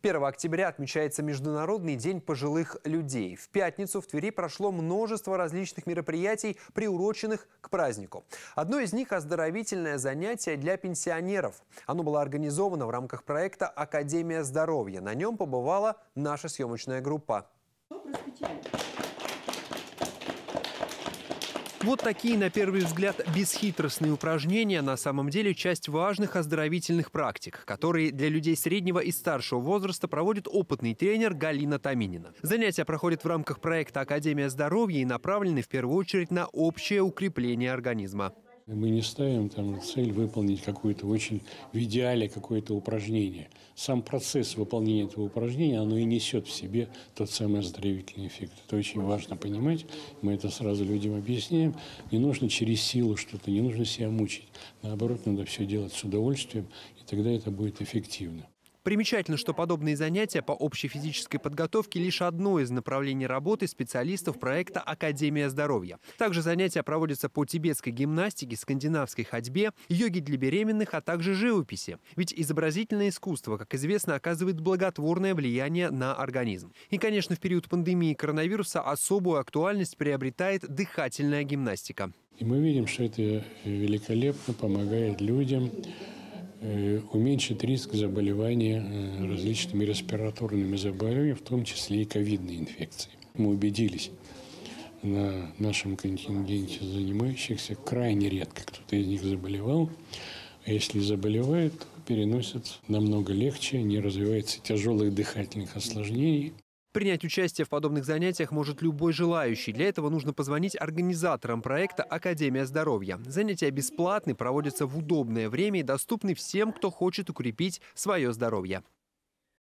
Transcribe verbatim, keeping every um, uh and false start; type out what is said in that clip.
первого октября отмечается Международный день пожилых людей. В пятницу в Твери прошло множество различных мероприятий, приуроченных к празднику. Одно из них – оздоровительное занятие для пенсионеров. Оно было организовано в рамках проекта «Академия здоровья». На нем побывала наша съемочная группа. Вот такие, на первый взгляд, бесхитростные упражнения на самом деле часть важных оздоровительных практик, которые для людей среднего и старшего возраста проводит опытный тренер Галина Томинина. Занятия проходят в рамках проекта «Академия здоровья» и направлены в первую очередь на общее укрепление организма. Мы не ставим там цель выполнить какое-то очень в идеале какое-то упражнение. Сам процесс выполнения этого упражнения, оно и несет в себе тот самый оздоровительный эффект. Это очень важно понимать. Мы это сразу людям объясняем. Не нужно через силу что-то, не нужно себя мучить. Наоборот, надо все делать с удовольствием, и тогда это будет эффективно. Примечательно, что подобные занятия по общей физической подготовке лишь одно из направлений работы специалистов проекта «Академия здоровья». Также занятия проводятся по тибетской гимнастике, скандинавской ходьбе, йоге для беременных, а также живописи. Ведь изобразительное искусство, как известно, оказывает благотворное влияние на организм. И, конечно, в период пандемии коронавируса особую актуальность приобретает дыхательная гимнастика. И мы видим, что это великолепно помогает людям уменьшить риск заболевания различными респираторными заболеваниями, в том числе и ковидной инфекцией. Мы убедились на нашем контингенте занимающихся, крайне редко кто-то из них заболевал. А если заболевает, то переносят намного легче, не развивается тяжелых дыхательных осложнений. Принять участие в подобных занятиях может любой желающий. Для этого нужно позвонить организаторам проекта «Академия здоровья». Занятия бесплатны, проводятся в удобное время и доступны всем, кто хочет укрепить свое здоровье.